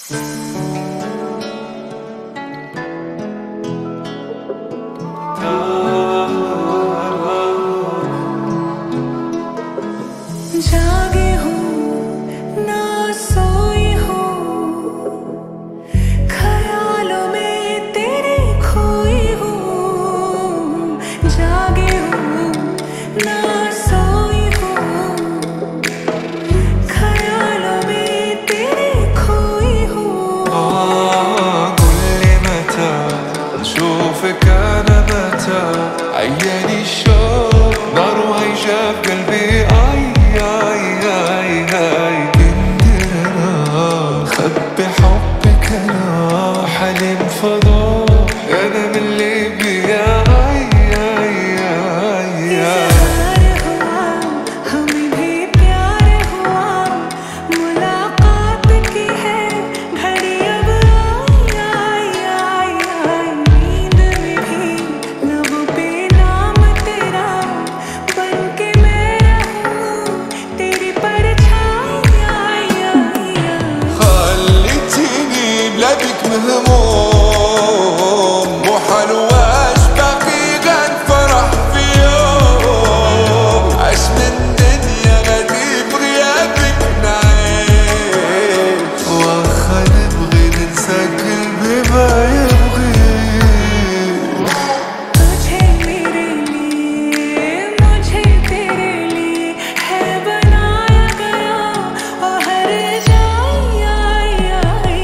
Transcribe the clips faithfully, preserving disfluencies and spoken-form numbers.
जागी हूँ ना सोई हूँ, ख्यालों में तेरे खोई हूँ। जागी हूँ ना सोई हूँ, ख्यालों में तेरे खोई हूँ। قل لي متى نشوفك أنا متى، عياني الشوق نار وهيجة في قلبي. بحبك أنا حلم فضاء، أنا من اللي بيا इज़हार हुआ हमें भी प्यार हुआ, मुलाकात की है घड़ी अब आई आई आई। नींद में भी लबों पे नाम तेरा, बन के मैं रहूं तेरी परछाई आई आई। خليتيني بلادك مهموم، مو حلواش باقي غنفرح في يوم. عاش من دنيا غادي بغيابك نعيش، واخا نبغي ننسى قلبي ما يبغي. तुझे मेरे लिए मुझे तेरे लिए है बनाया गया, और हर जाई आई आई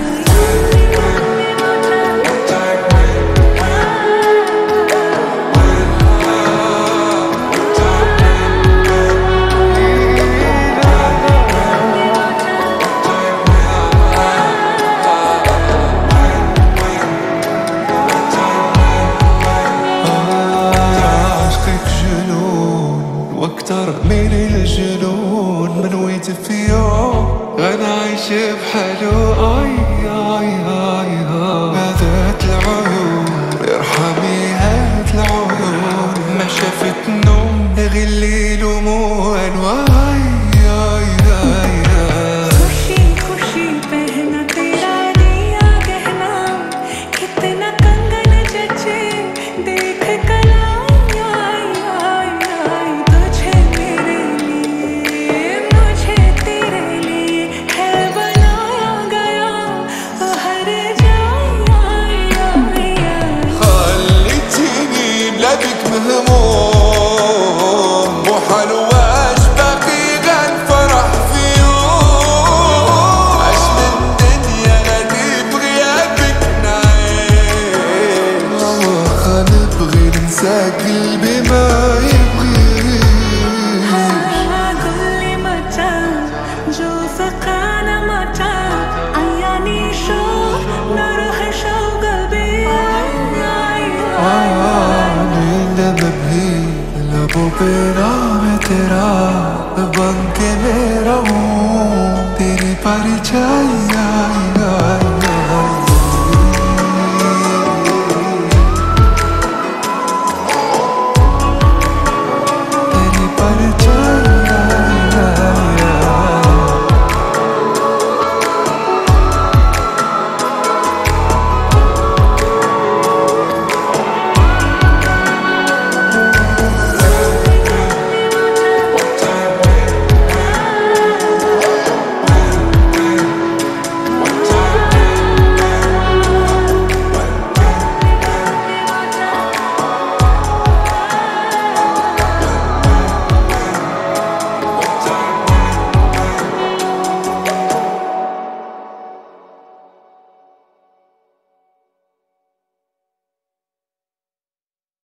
واكتر من الجنون، من ويت في يوم غنعيش بحالو. اي اي اي هذات العيون ارحمي هات العيون، ما شافت نوم غير الليل وموال. واي اي اي खुशी खुशी पहना तेरा दिया गहना, कितना कंगन जचे देख कलाई आई आई आई। तुझे मेरे लिए मुझे तेरे लिए है बनाया गया, और हर जाई आई आई आई। خليتيني بلادك مهموم، مو حلواش باقي غنفرح في يوم. عاش من دنيا غادي بغيابك نعيش، واخا نبغي ننسى قلبي ما يبغيش. قل لي متى जो فقانا متى، عياني شوق نروح شوق قلبي आई आई आई। नींद में भी लबों पे नाम तेरा, बन के मैं रहूं तेरी परछाई आई।